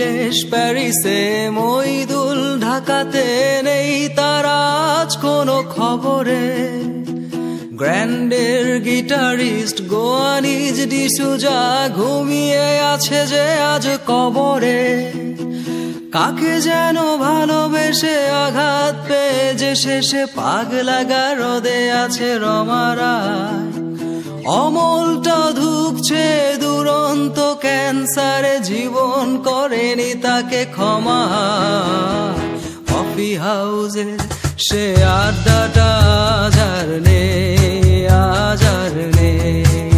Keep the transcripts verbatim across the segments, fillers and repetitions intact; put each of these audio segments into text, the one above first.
নীলেশ প্যারিসে, মইদুল ঢাকাতে, নেই তার আজ কোনো খবরে। গ্র্যান্ডের গিটারিস্ট গোয়ানিজ ডিসুজা ঘুমিয়ে আছে যে আজ কবরে। কাকে যেন ভালোবেসে আঘাত পেয়ে যে শেষে পাগলা গারদে আছে রমারায়। অমলটা ধুকছে দুরন্ত ক্যান্সারে, জীবন করেনি তাকে ক্ষমা। কফি হাউসে সে আড্ডাটা আজ আর নেই, আজ আর নেই।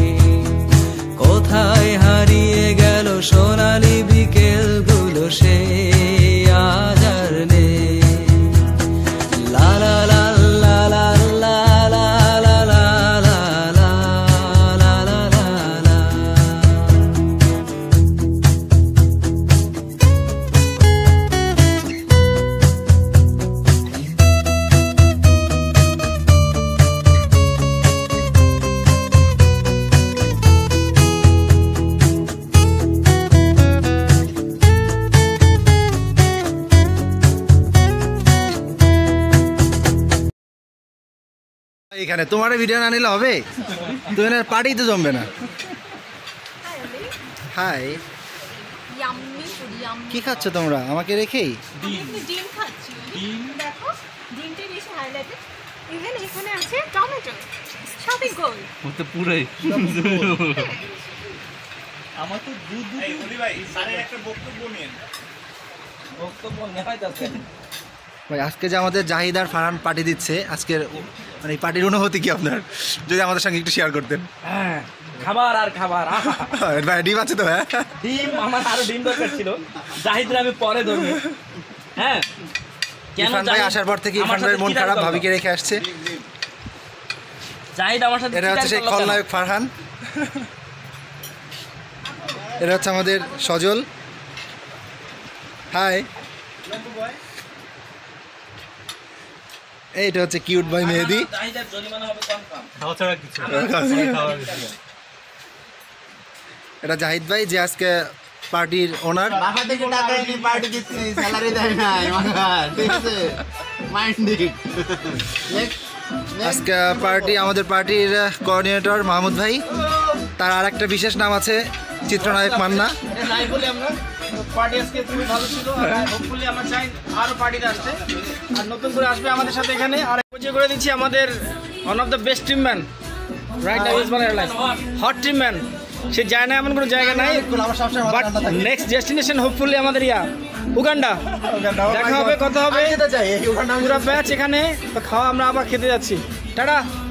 কোথায় হারিয়ে গেল সোনালি বিকেল গুলো, সে আজ আর নেই। লা লা লা লা লা লা লা লা লা লা লা লা লা লা। এখানে তোমার ভিডিও না নিলে হবে? তুমি না পার্টি তো জমবে না। হাই, কি খাচ্ছ তোমরা আমাকে রেখেই? ডিম খাচ্ছি। ডিম দেখো, ডিমটা বেশি হাইলাইটেড। ইভেন এখানে আছে টমেটো, সবই গোল। ও তো পুরাই আমার তো দুধ দুধ। এই ওলি ভাই স্যারের একটা বক্তব্য নিন। বক্তব্য নেওয়াই যাচ্ছে ভাই। আজকে যে আমাদের জাহিদ আর ফারহান পার্টি দিচ্ছে, আজকের মানে এই পার্টির অনুভূতি কি আপনার? যদি আমাদের সঙ্গে একটু শেয়ার করতেন। হ্যাঁ, খাবার আর খাবার। ভাই ডিম আছে তো? হ্যাঁ, ডিম আমার আরো ডিম দরকার ছিল। জাহিদরা আমি পরে ধরবো। হ্যাঁ, ইরফান ভাই আসার পর থেকে ইরফান ভাইয়ের মন খারাপ, ভাবিকে রেখে আসছে। জাহিদ আমার সাথে, এটা হচ্ছে সেই খলনায়ক ফারহান, এটা হচ্ছে আমাদের সজল। হাই, এইটা হচ্ছে কিউট বয় মেহেদি। এটা জাহিদ ভাই যে আজকে পার্টির ওনার। আজকে পার্টি আমাদের পার্টির কোঅর্ডিনেটর মাহমুদ ভাই। তার আর একটা বিশেষ নাম আছে, চিত্রনায়ক মান্না। পার্টি আজকে খুবই ভালো ছিল, আর হোপফুলি আমরা চাই আরো পার্টিতে আসতে, আর নতুন করে আসবে আমাদের সাথে এখানে। আর পরিচয় করে দিচ্ছি আমাদের one of the best team man right now is airlines, hot team man. সে যায় না এমন কোনো জায়গা নাই, বাট নেক্সট ডেস্টিনেশন হোপফুলি আমাদের ইয়া উগান্ডা। দেখা হবে, কথা হবে, পুরো ব্যাচ এখানে। তো খাওয়া আমরা আবার খেতে যাচ্ছি। টাটা।